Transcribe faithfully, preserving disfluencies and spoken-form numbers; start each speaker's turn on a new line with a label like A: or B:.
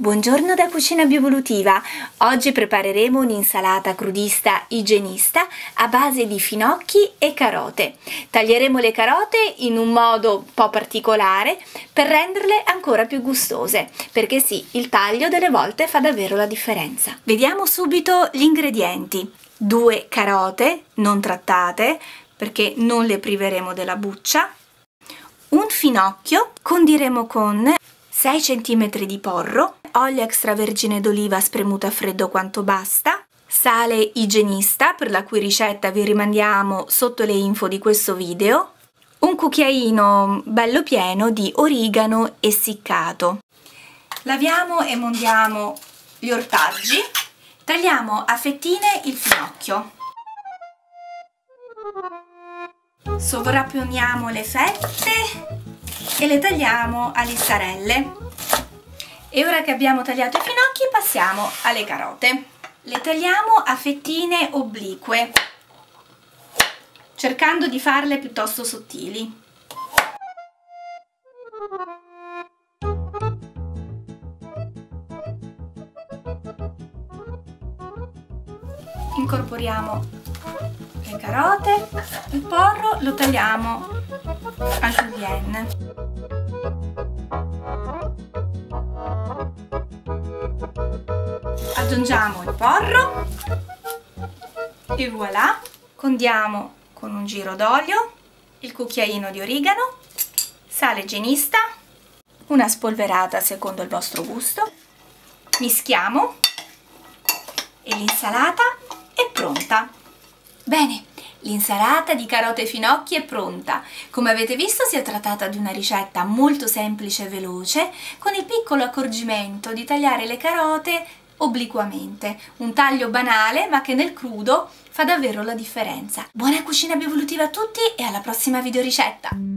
A: Buongiorno da Cucina Biovolutiva. Oggi prepareremo un'insalata crudista igienista a base di finocchi e carote. Taglieremo le carote in un modo un po' particolare per renderle ancora più gustose, perché sì, il taglio delle volte fa davvero la differenza. Vediamo subito gli ingredienti. Due carote non trattate, perché non le priveremo della buccia. Un finocchio, condiremo con sei centimetri di porro, olio extravergine d'oliva spremuto a freddo quanto basta, sale igienista, per la cui ricetta vi rimandiamo sotto le info di questo video, un cucchiaino bello pieno di origano essiccato. Laviamo e mondiamo gli ortaggi, tagliamo a fettine il finocchio. Sovrapponiamo le fette e le tagliamo a listarelle. E ora che abbiamo tagliato i finocchi passiamo alle carote. Le tagliamo a fettine oblique, cercando di farle piuttosto sottili. Incorporiamo le carote, il porro lo tagliamo a julienne. Aggiungiamo il porro e voilà, condiamo con un giro d'olio, il cucchiaino di origano, sale igienista, una spolverata secondo il vostro gusto, mischiamo e l'insalata è pronta. Bene, l'insalata di carote e finocchi è pronta. Come avete visto si è trattata di una ricetta molto semplice e veloce, con il piccolo accorgimento di tagliare le carote obliquamente, un taglio banale ma che nel crudo fa davvero la differenza. Buona cucina biovolutiva a tutti e alla prossima videoricetta!